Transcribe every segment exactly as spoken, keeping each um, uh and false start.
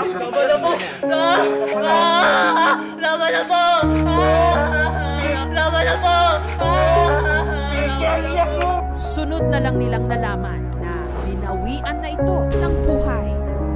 Laban na po! Ah! Ah! Laban na po! Ah! Laban na po! Ah! Sunod na lang nilang nalaman na binawian na ito ng buhay.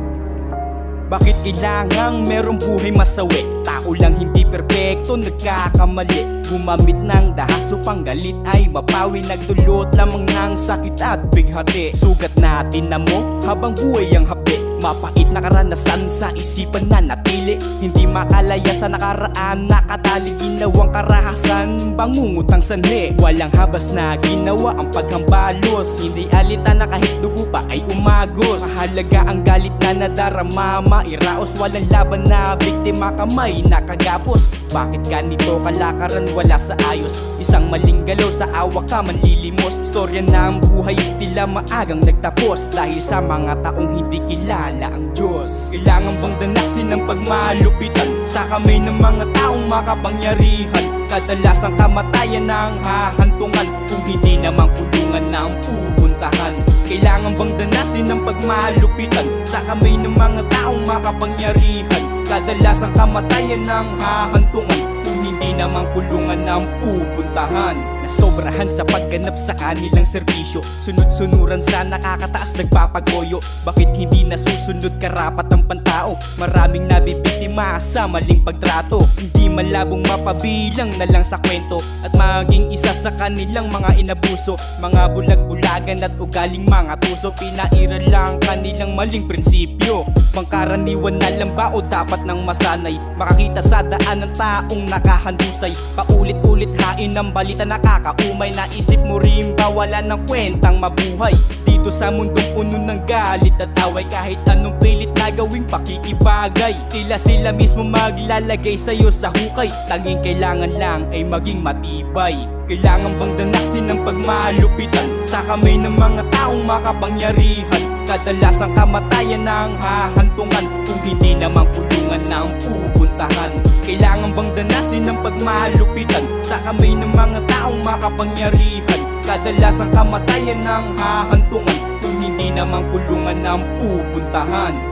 Bakit kailangang merong buhay masawi? Tao lang hindi perpekto, nagkakamali. Gumamit ng dahas upang galit ay mapawi. Nagdulot lamang ng sakit at bighati. Sugat natin na mo habang buhay ang hapi. Mapait na karanasan sa isipan na natili. Hindi makalaya sa nakaraan, nakatali ginawang karahasan. Bangungutang sanhi, walang habas na ginawa ang paghambalos. Hindi alita na kahit dugo pa ay umagos. Mahalaga ang galit na nadarama, mairaos. Walang laban na biktima, kamay nakagapos. Bakit ganito kalakaran, wala sa ayos? Isang maling galaw, sa awa ka manlilimos. Istorya ng buhay tila maagang nagtapos dahil sa mga taong hindi kilala ang Diyos. Kailangan bang danaksin ng pagmalupitan sa kamay ng mga taong makapangyarihan? Kadalasang kamatayan ng hahantungan kung hindi naman kulungan na ang pupuntahan. Kailangan bang danasin ng pagmalupitan sa kamay ng mga taong makapangyarihan? Kadalasang kamatayan ng hahantungan kung hindi naman kulungan na ang pupuntahan. Nasobrahan sa pagganap sa kanilang serbisyo, sunod-sunuran sa nakakataas nagpapagoyo. Bakit hindi nasusunod karapat ng pantao? Maraming nabibiktima sa maling pagtrato. Hindi malabong mapabilang na lang sa kwento at maging isa sa kanilang mga inabuso. Mga bulag-bulagan at ugaling mga tuso, pinairal lang kanilang maling prinsipyo. Pangkaraniwan na lang ba o dapat nang masanay? Makakita sa daan ng taong nakahandusay, paulit-ulit hain ng balita nakakaumay. Naisip mo rin ba wala ng kwentang mabuhay? Dito sa mundong puno ng galit at away, kahit anong pilit na gawing pakikibagay, tila sila mismo maglalagay sa'yo sa hukay. Tanging kailangan lang ay maging matibay. Kailangan bang danaksin ng pagmalupitan sa kamay ng mga taong makapangyarihan? Kadalasang kamatayan ng hahantungan kung hindi naman kulungan na ang pupuntahan. Kailangan bang danasin ng pagmalupitan sa kamay ng mga taong makapangyarihan? Kadalasang kamatayan ng hahantungan kung hindi naman kulungan na ang pupuntahan.